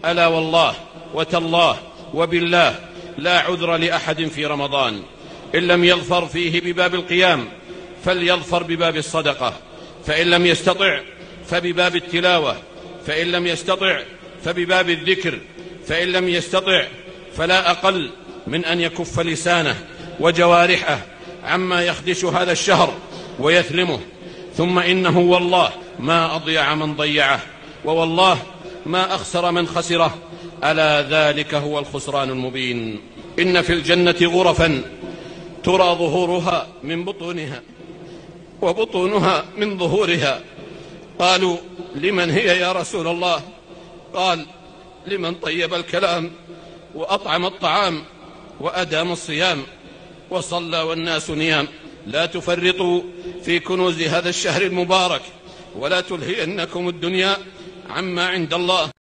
ألا والله وتالله وبالله لا عذر لأحد في رمضان إن لم يظفر فيه بباب القيام فليظفر بباب الصدقة، فإن لم يستطع فبباب التلاوة، فإن لم يستطع فبباب الذكر، فإن لم يستطع فلا أقل من أن يكف لسانه وجوارحه عما يخدش هذا الشهر ويثلمه. ثم إنه والله ما أضيع من ضيعه، ووالله ما أخسر من خسره، ألا ذلك هو الخسران المبين. إن في الجنة غرفا ترى ظهورها من بطونها وبطونها من ظهورها. قالوا لمن هي يا رسول الله؟ قال لمن طيب الكلام وأطعم الطعام وأدام الصيام وصلى والناس نيام. لا تفرطوا في كنوز هذا الشهر المبارك، ولا تلهينكم الدنيا عما عند الله.